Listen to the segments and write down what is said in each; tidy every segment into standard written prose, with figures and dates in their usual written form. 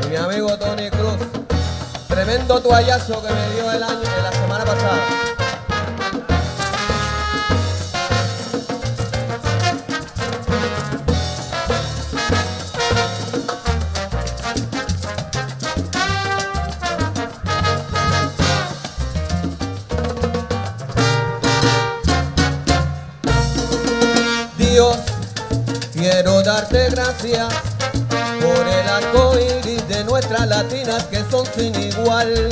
y mi amigo Tony Cruz. Tremendo toallazo que me dio la semana pasada. Dios, quiero darte gracias por el arco iris de nuestras latinas que son sin igual.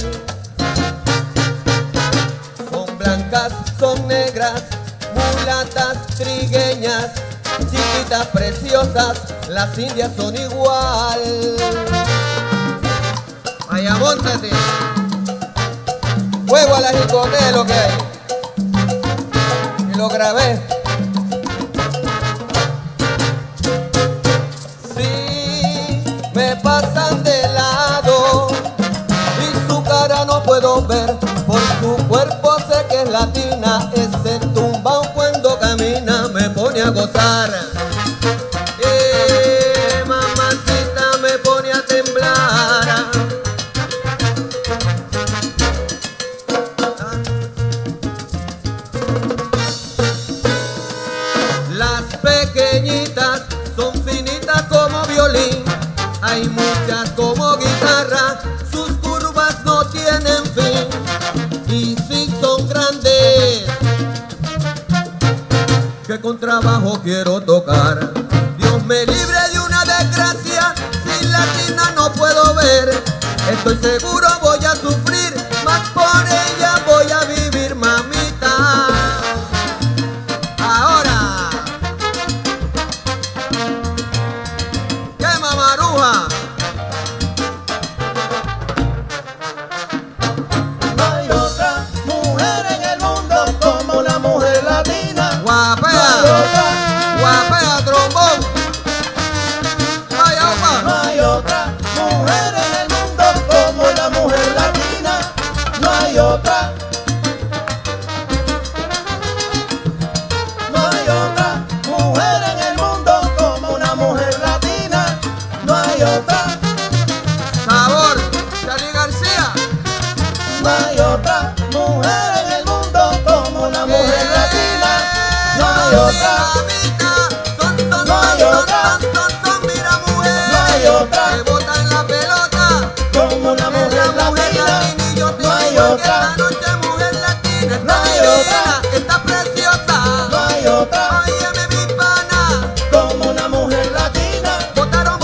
Son blancas, son negras, mulatas, trigueñas, chiquitas, preciosas, las indias son igual. Vaya, móntate. Fuego a la jicote, lo que hay. Y lo grabé. Me pasan de lado y su cara no puedo ver. Por su cuerpo sé que es latina. Ese tumbao cuando camina me pone a gozar. Mamacita me pone a temblar. Las pequeñitas son finitas como violín. Hay muchas como guitarra, sus curvas no tienen fin. Y si son grandes, que con trabajo quiero tocar. Dios me libre de una desgracia, sin latina no puedo ver. Estoy seguro voy a sufrir, mas por ella voy a vivir, mamita. Ahora, ¡qué mamaruja! No hay otra mujer en el mundo como la mujer latina. Guapea, guapea, trombón. Vaya, opa. No hay otra mujer en el mundo como la mujer latina. No hay otra. No hay otra mujer en el mundo como una mujer latina. No hay otra. Sabor, Charly García. No hay otra mujer en el mundo como una mujer latina. No hay otra. No hay otra. Mira, mujer. No hay otra. Que botan la pelota. Como una mujer latina. Y yo te No hay digo que otra. esta noche mujer latina No está hay divina, otra. está preciosa. No hay otra. Óyeme, mi pana. Como una mujer latina. Botaron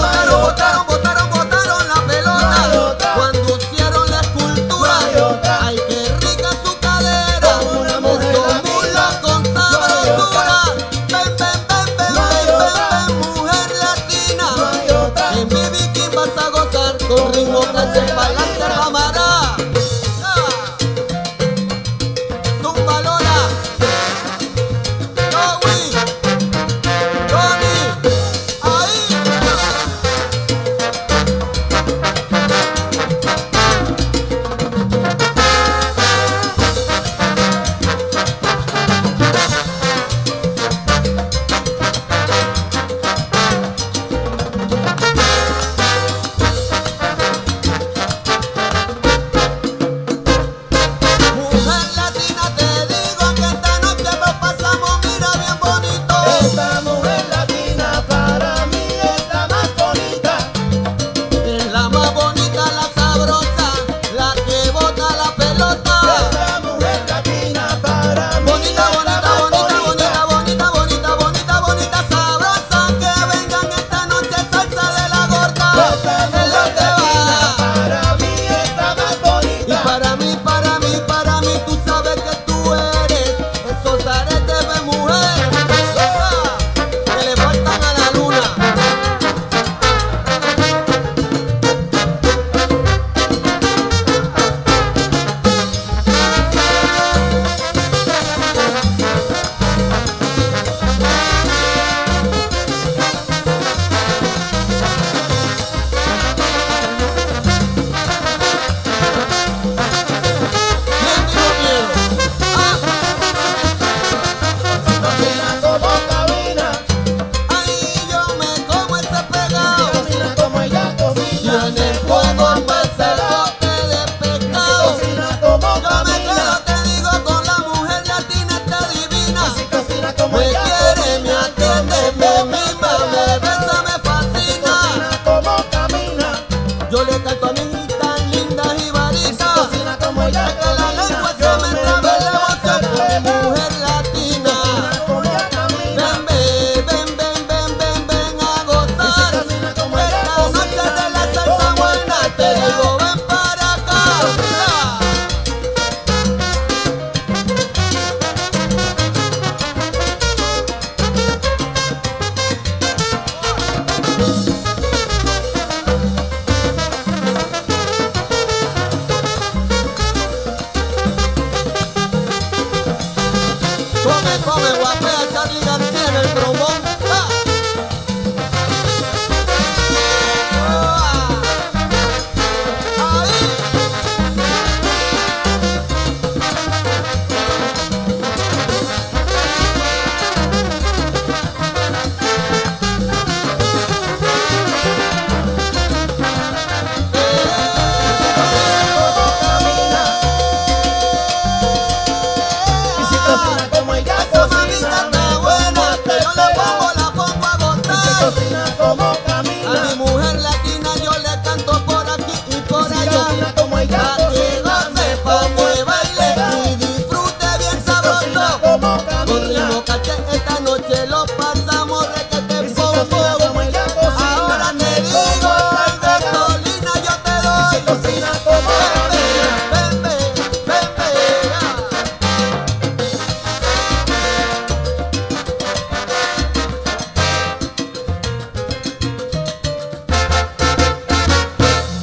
la No hay pelota. otra. Cuando hicieron la escultura. No hay otra. Ay, qué rica su cadera. Como una mujer Esos latina. muslos con No hay sabrosura. otra. Ven, ven, ven, ven, No hay ven, otra. ven, mujer latina. No hay otra. En mi bikini vas a gozar con ritmo caché pa'lante, camarada. Zumba Lola. Joey. Tony. Ahí.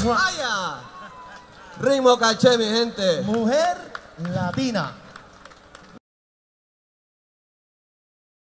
¡Vaya! Ritmo caché, mi gente. Mujer latina.